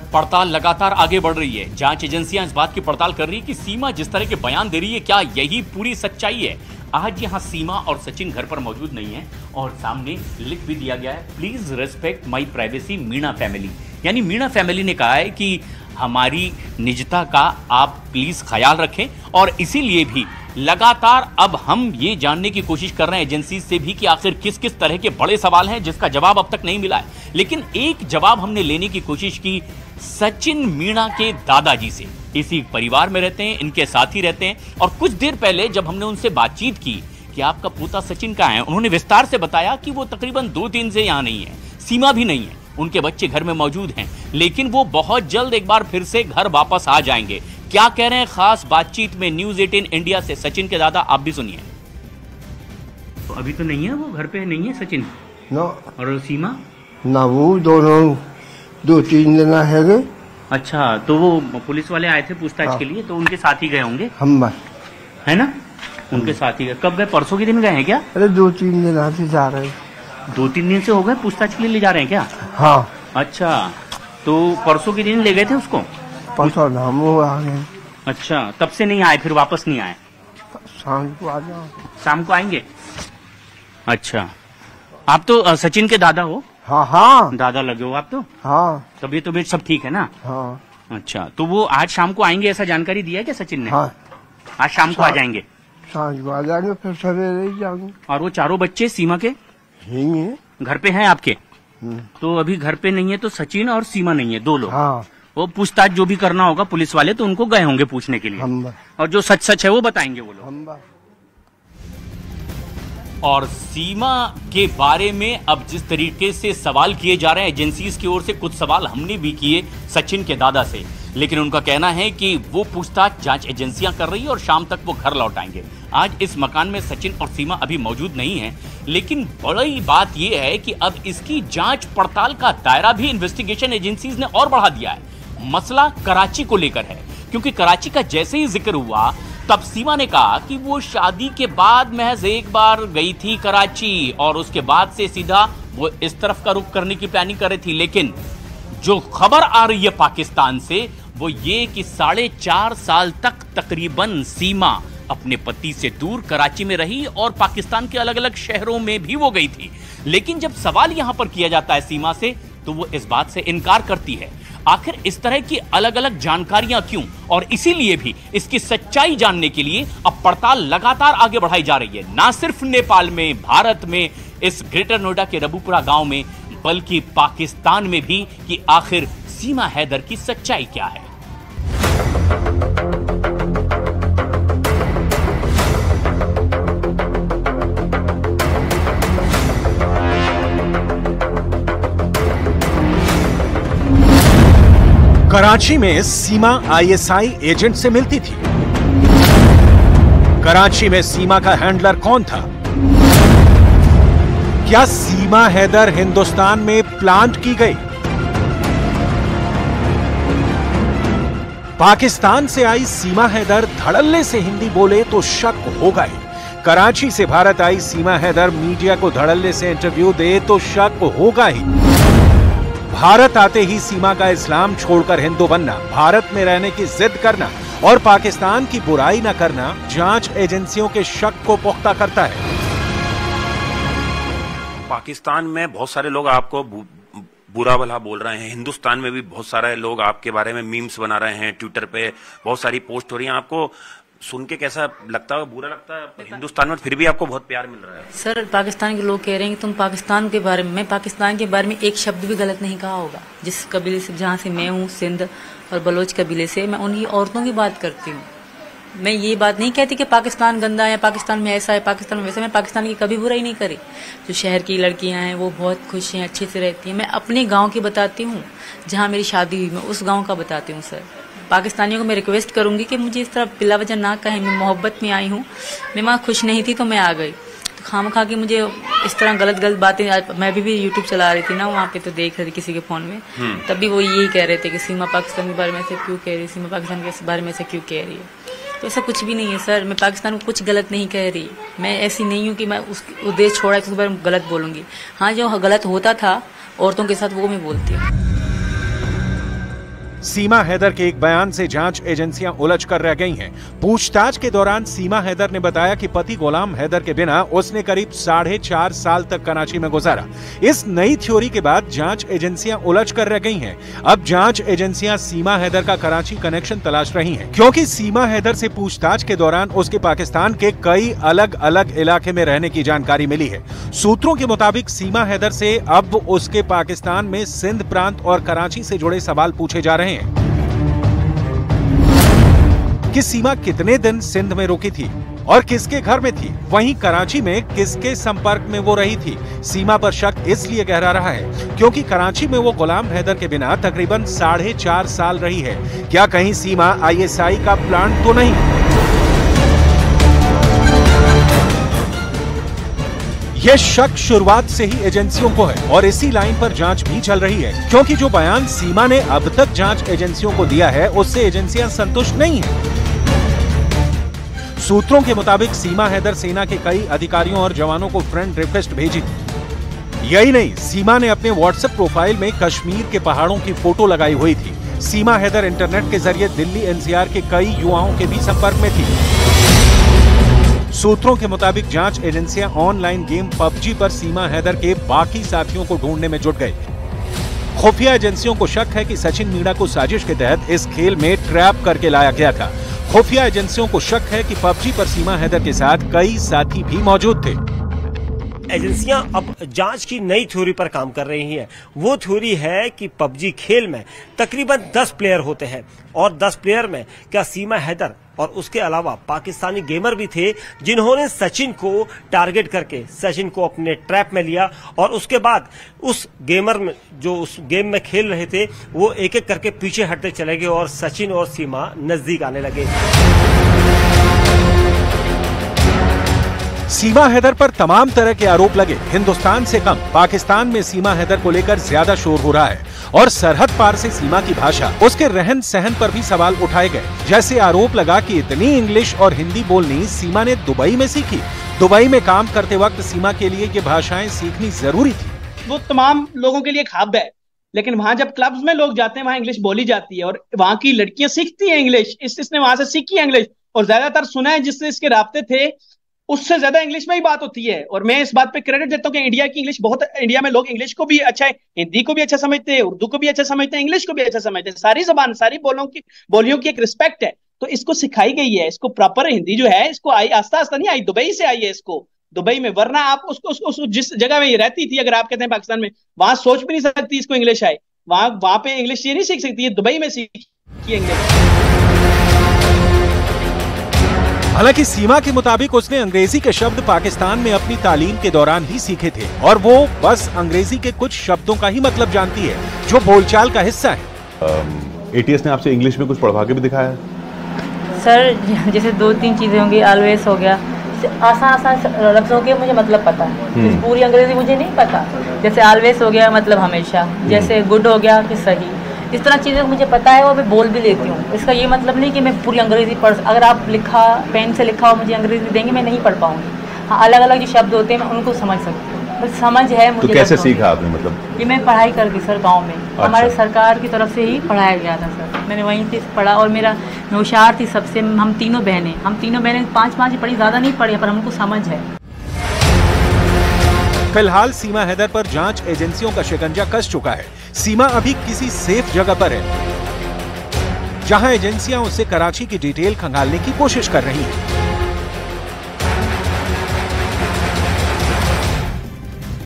पड़ताल लगातार आगे बढ़ रही है। जांच एजेंसियां इस बात की पड़ताल कर रही है कि सीमा जिस तरह के बयान दे रही है, क्या यही पूरी सच्चाई है। आज यहां सीमा और सचिन घर पर मौजूद नहीं है और सामने लिख भी दिया गया है, please respect my privacy Meena family. यानी मीणा फैमिली ने कहा है कि हमारी निजता का आप प्लीज ख्याल रखें, और इसीलिए भी लगातार अब हम ये जानने की कोशिश कर रहे हैं एजेंसी से भी कि आखिर किस किस तरह के बड़े सवाल हैं जिसका जवाब अब तक नहीं मिला है। लेकिन एक जवाब हमने लेने की कोशिश की सचिन मीणा के दादाजी से। इसी परिवार में रहते हैं, इनके साथ ही रहते हैं, और कुछ देर पहले जब हमने उनसे बातचीत की कि आपका पोता सचिन कहाँ है, उन्होंने विस्तार से बताया कि वो तकरीबन 2 दिन से यहाँ नहीं है, सीमा भी नहीं है, उनके बच्चे घर में मौजूद हैं, लेकिन वो बहुत जल्द एक बार फिर से घर वापस आ जाएंगे। क्या कह रहे हैं खास बातचीत में न्यूज़ 18 इंडिया से सचिन के दादा, आप भी सुनिए। तो अभी तो नहीं है, वो घर पे नहीं है सचिन ना, और सीमा ना, वो दोनों 2-3 दिन है। अच्छा, तो वो पुलिस वाले आए थे पूछताछ के लिए, तो उनके साथ ही गए होंगे, हम है ना, उनके साथ ही गए। कब गए, परसों के दिन गए हैं क्या? अरे 2-3 दिन से जा रहे हैं। 2-3 दिन से हो गए पूछताछ के लिए ले जा रहे हैं क्या? हाँ। अच्छा, तो परसों के दिन ले गए थे उसको? परसों नाम वो आ गए। अच्छा, तब से नहीं आए, फिर वापस नहीं आए? शाम को आ जाओ। शाम को आएंगे। अच्छा, आप तो सचिन के दादा हो? हाँ हाँ, दादा लगे हो आप तो? हाँ। तबीयत सब ठीक है ना? हाँ। अच्छा, तो वो आज शाम को आएंगे ऐसा जानकारी दिया है क्या सचिन ने? हाँ, आज शाम को आ जाएंगे। शाम को आ जाएंगे, फिर सवेरे ही जाएंगे। और वो चारों बच्चे सीमा के यही है, घर पे हैं आपके? तो अभी घर पे नहीं है, तो सचिन और सीमा नहीं है, 2 लोग। हाँ। वो पूछताछ जो भी करना होगा पुलिस वाले तो उनको गए होंगे पूछने के लिए, और जो सच सच है वो बताएंगे वो लोग। और सीमा के बारे में अब जिस तरीके से सवाल किए जा रहे हैं एजेंसीज की ओर से, कुछ सवाल हमने भी किए सचिन के दादा से, लेकिन उनका कहना है कि वो पूछताछ जांच एजेंसियां कर रही है और शाम तक वो घर लौट आएंगे। आज इस मकान में सचिन और सीमा अभी मौजूद नहीं है, लेकिन बड़ी बात यह है कि अब इसकी जांच पड़ताल का दायरा भी इन्वेस्टिगेशन एजेंसीज ने और बढ़ा दिया है। मसला कराची को लेकर है, क्योंकि कराची का जैसे ही जिक्र हुआ तब सीमा ने कहा कि वो शादी के बाद महज एक बार गई थी कराची और उसके बाद से सीधा वो इस तरफ का रुख करने की प्लानिंग कर रही थी। लेकिन जो खबर आ रही है पाकिस्तान से वो ये कि 4.5 साल तक तकरीबन सीमा अपने पति से दूर कराची में रही और पाकिस्तान के अलग अलग शहरों में भी वो गई थी। लेकिन जब सवाल यहां पर किया जाता है सीमा से, तो वो इस बात से इनकार करती है। आखिर इस तरह की अलग अलग जानकारियां क्यों? और इसीलिए भी इसकी सच्चाई जानने के लिए अब पड़ताल लगातार आगे बढ़ाई जा रही है, ना सिर्फ नेपाल में, भारत में, इस ग्रेटर नोएडा के रबुपुरा गांव में, बल्कि पाकिस्तान में भी, कि आखिर सीमा हैदर की सच्चाई क्या है। कराची में सीमा आईएसआई एजेंट से मिलती थी। कराची में सीमा का हैंडलर कौन था? क्या सीमा हैदर हिंदुस्तान में प्लांट की गई? पाकिस्तान से आई सीमा हैदर धड़ल्ले से हिंदी बोले तो शक होगा ही। कराची से भारत आई सीमा हैदर मीडिया को धड़ल्ले से इंटरव्यू दे तो शक होगा ही। भारत आते ही सीमा का इस्लाम छोड़कर हिंदू बनना, भारत में रहने की जिद करना और पाकिस्तान की बुराई न करना जांच एजेंसियों के शक को पुख्ता करता है। पाकिस्तान में बहुत सारे लोग आपको बुरा भला बोल रहे हैं, हिंदुस्तान में भी बहुत सारे लोग आपके बारे में मीम्स बना रहे हैं, ट्विटर पे बहुत सारी पोस्ट हो रही हैं। आपको सुन के कैसा लगता है? बुरा लगता है? हिंदुस्तान में फिर भी आपको बहुत प्यार मिल रहा है। सर, पाकिस्तान के लोग कह रहे हैं कि तुम पाकिस्तान के बारे में, मैं पाकिस्तान के बारे में एक शब्द भी गलत नहीं कहा होगा। जिस कबीले से, जहाँ से मैं हूँ, सिंध और बलोच कबीले से, मैं उन्हीं औरतों की बात करती हूँ। मैं ये बात नहीं कहती कि पाकिस्तान गंदा है, पाकिस्तान में ऐसा है, पाकिस्तान में वैसा। मैं पाकिस्तान की कभी बुराई नहीं करी। जो शहर की लड़कियां हैं वो बहुत खुश हैं, अच्छे से रहती हैं। मैं अपने गांव की बताती हूँ, जहाँ मेरी शादी हुई, मैं उस गांव का बताती हूँ। सर, पाकिस्तानियों को मैं रिक्वेस्ट करूंगी कि मुझे इस तरह बिला वजह ना कहें। मैं मोहब्बत में आई हूँ, मैं वहाँ खुश नहीं थी तो मैं आ गई। तो खामखा के मुझे इस तरह गलत बातें, मैं भी यूट्यूब चला रही थी ना वहाँ पे, तो देख रही थी किसी के फोन में, तभी वो यही कह रहे थे कि सीमा पाकिस्तान के बारे में ऐसे क्यों कह रही है, सीमा पाकिस्तान के बारे में ऐसे क्यों कह रही है। तो ऐसा कुछ भी नहीं है सर, मैं पाकिस्तान को कुछ गलत नहीं कह रही। मैं ऐसी नहीं हूँ कि मैं उस देश छोड़ा है तो उसके बारे में गलत बोलूंगी। हाँ, जो गलत होता था औरतों के साथ वो मैं बोलती हूँ। सीमा हैदर के एक बयान से जांच एजेंसियां उलझ कर रह गई हैं। पूछताछ के दौरान सीमा हैदर ने बताया कि पति गुलाम हैदर के बिना उसने करीब 4.5 साल तक कराची में गुजारा। इस नई थ्योरी के बाद जांच एजेंसियां उलझ कर रह गई हैं। अब जांच एजेंसियां सीमा हैदर का कराची कनेक्शन तलाश रही हैं, क्योंकि सीमा हैदर से पूछताछ के दौरान उसके पाकिस्तान के कई अलग अलग इलाके में रहने की जानकारी मिली है। सूत्रों के मुताबिक सीमा हैदर से अब उसके पाकिस्तान में सिंध प्रांत और कराची से जुड़े सवाल पूछे जा रहे हैं कि सीमा कितने दिन सिंध में रुकी थी और किसके घर में थी, वहीं कराची में किसके संपर्क में वो रही थी। सीमा पर शक इसलिए गहरा रहा है क्योंकि कराची में वो गुलाम हैदर के बिना तकरीबन 4.5 साल रही है। क्या कहीं सीमा ISI का प्लांट तो नहीं? यह शक शुरुआत से ही एजेंसियों को है और इसी लाइन पर जांच भी चल रही है, क्योंकि जो बयान सीमा ने अब तक जांच एजेंसियों को दिया है उससे एजेंसियां संतुष्ट नहीं हैं। सूत्रों के मुताबिक सीमा हैदर सेना के कई अधिकारियों और जवानों को फ्रेंड रिक्वेस्ट भेजी थी। यही नहीं, सीमा ने अपने व्हाट्सएप प्रोफाइल में कश्मीर के पहाड़ों की फोटो लगाई हुई थी। सीमा हैदर इंटरनेट के जरिए दिल्ली NCR के कई युवाओं के भी संपर्क में थी। सूत्रों के मुताबिक जांच एजेंसियां ऑनलाइन गेम PUBG पर सीमा हैदर के बाकी साथियों को ढूंढने में जुट गए। खुफिया एजेंसियों को शक है कि सचिन मीणा को साजिश के तहत इस खेल में ट्रैप करके लाया गया था। खुफिया एजेंसियों को शक है कि PUBG पर सीमा हैदर के साथ कई साथी भी मौजूद थे। एजेंसियां अब जांच की नई थ्योरी पर काम कर रही हैं। वो थ्योरी है कि PUBG खेल में तकरीबन 10 प्लेयर होते हैं और 10 प्लेयर में क्या सीमा हैदर और उसके अलावा पाकिस्तानी गेमर भी थे, जिन्होंने सचिन को टारगेट करके सचिन को अपने ट्रैप में लिया और उसके बाद उस गेमर में जो उस गेम में खेल रहे थे वो एक एक करके पीछे हटते चले गए और सचिन और सीमा नजदीक आने लगे। सीमा हैदर पर तमाम तरह के आरोप लगे। हिंदुस्तान से कम पाकिस्तान में सीमा हैदर को लेकर ज्यादा शोर हो रहा है और सरहद पार से सीमा की भाषा, उसके रहन सहन पर भी सवाल उठाए गए। जैसे आरोप लगा कि इतनी इंग्लिश और हिंदी बोलनी सीमा ने दुबई में सीखी। दुबई में काम करते वक्त सीमा के लिए ये भाषाएं सीखनी जरूरी थी। वो तमाम लोगों के लिए एक हब है, लेकिन वहां जब क्लब्स में लोग जाते हैं वहां इंग्लिश बोली जाती है और वहां की लड़कियां सीखती हैं इंग्लिश। इसने वहां से सीखी है इंग्लिश और ज्यादातर सुना है जिससे इसके राब्ते थे उससे ज्यादा इंग्लिश में ही बात होती है। और मैं इस बात पे क्रेडिट देता हूँ कि इंडिया की इंग्लिश बहुत, इंडिया में लोग इंग्लिश को भी अच्छा है, हिंदी को भी अच्छा समझते हैं, उर्दू को भी अच्छा समझते हैं, इंग्लिश को भी अच्छा समझते हैं। सारी जबान, सारी बोलियों की एक रिस्पेक्ट है, तो इसको सिखाई गई है। इसको प्रॉपर हिंदी जो है इसको आई आस्ता आस्ता नहीं आई, दुबई से आई है इसको, दुबई में। वरना आप उसको जिस जगह में ये रहती थी, अगर आप कहते हैं पाकिस्तान में, वहां सोच भी नहीं सकती इसको इंग्लिश आए। वहां पे इंग्लिश ये नहीं सीख सकती है, दुबई में सीखी इंग्लिश। हालांकि सीमा के मुताबिक उसने अंग्रेजी के शब्द पाकिस्तान में अपनी तालीम के दौरान ही सीखे थे और वो बस अंग्रेजी के कुछ शब्दों का ही मतलब जानती है जो बोलचाल का हिस्सा है। ATS ने आपसे इंग्लिश में कुछ पढ़वा के भी दिखाया? सर जैसे 2-3 चीजें होंगी, ऑलवेज हो गया, आसान लफ्जों के मुझे मतलब पता है, पूरी अंग्रेजी मुझे नहीं पता। जैसे ऑलवेज हो गया मतलब हमेशा, जैसे गुड हो गया कि सही, इस तरह चीज़ें मुझे पता है और मैं बोल भी लेती हूँ। इसका ये मतलब नहीं कि मैं पूरी अंग्रेजी पढ़, अगर आप लिखा पेन से लिखा हो मुझे अंग्रेजी देंगे मैं नहीं पढ़ पाऊंगी। हाँ, अलग अलग जो शब्द होते हैं मैं उनको समझ सकती हूँ, बस समझ है मुझे। तो कैसे सीखा आपने? मतलब ये मैं पढ़ाई करके सर गाँव में हमारे सरकार की तरफ से ही पढ़ाया गया था सर, मैंने वहीं से पढ़ा। और मेरा मैं होशियार थी सबसे, हम तीनों बहनें 5 ही पढ़ी, ज़्यादा नहीं पढ़ी, पर हमको समझ है। फिलहाल सीमा हैदर पर जांच एजेंसियों का शिकंजा कस चुका है। सीमा अभी किसी सेफ जगह पर है जहां एजेंसियां उससे कराची की डिटेल खंगालने की कोशिश कर रही हैं।